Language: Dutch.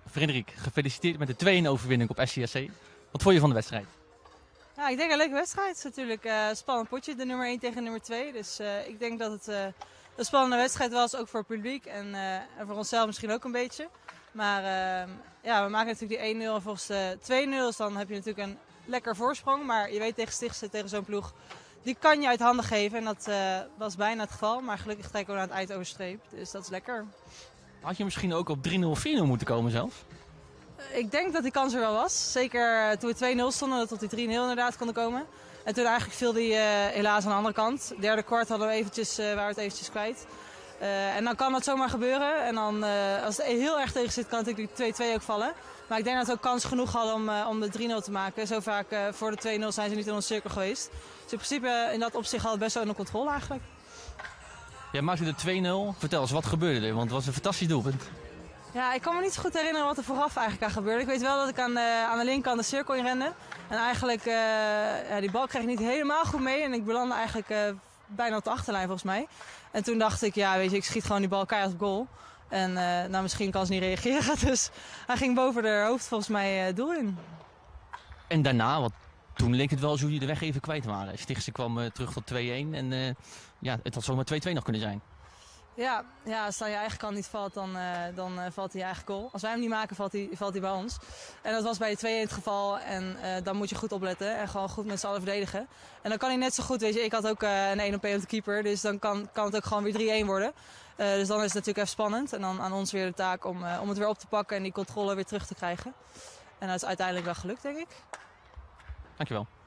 Frederik, gefeliciteerd met de 2-1 overwinning op SCSC. Wat vond je van de wedstrijd? Ja, ik denk een leuke wedstrijd. Het is natuurlijk een spannend potje, de nummer 1 tegen nummer 2. Dus ik denk dat het een spannende wedstrijd was, ook voor het publiek en voor onszelf misschien ook een beetje. Maar ja, we maken natuurlijk die 1-0 en volgens de 2-0, dus dan heb je natuurlijk een lekker voorsprong. Maar je weet tegen Stichtse, tegen zo'n ploeg, die kan je uit handen geven. En dat was bijna het geval, maar gelukkig trekken we aan het eind overstreept. Dus dat is lekker. Had je misschien ook op 3-0 of 4-0 moeten komen zelf? Ik denk dat die kans er wel was. Zeker toen we 2-0 stonden, dat tot die 3-0 inderdaad konden komen. En toen eigenlijk viel die helaas aan de andere kant. Derde kwart hadden we waren we het eventjes kwijt. En dan kan dat zomaar gebeuren. En dan, als het heel erg tegen zit, kan natuurlijk die 2-2 ook vallen. Maar ik denk dat we ook kans genoeg hadden om de 3-0 te maken. Zo vaak voor de 2-0 zijn ze niet in ons cirkel geweest. Dus in principe in dat opzicht hadden we best wel onder controle eigenlijk. Jij maakte de 2-0. Vertel eens, wat gebeurde er? Want het was een fantastisch doelpunt. Ja, ik kan me niet zo goed herinneren wat er vooraf eigenlijk aan gebeurde. Ik weet wel dat ik aan de linkerkant de cirkel in rende. En eigenlijk, die bal kreeg ik niet helemaal goed mee. En ik belandde eigenlijk bijna op de achterlijn volgens mij. En toen dacht ik, ja weet je, ik schiet gewoon die bal keihard op goal. En nou, misschien kan ze niet reageren. Dus hij ging boven de hoofd volgens mij het doel in. En daarna, want toen leek het wel alsof jullie de weg even kwijt waren. Stichtse kwam terug tot 2-1 en ja, het had zomaar 2-2 nog kunnen zijn. Ja, als het aan je eigen kant niet valt, dan valt hij je eigen goal. Als wij hem niet maken, valt hij bij ons. En dat was bij de 2-1 het geval. En dan moet je goed opletten en gewoon goed met z'n allen verdedigen. En dan kan hij net zo goed, weet je, ik had ook een 1-1 op de keeper. Dus dan kan het ook gewoon weer 3-1 worden. Dus dan is het natuurlijk even spannend. En dan aan ons weer de taak om het weer op te pakken en die controle weer terug te krijgen. En dat is uiteindelijk wel gelukt, denk ik. Dankjewel.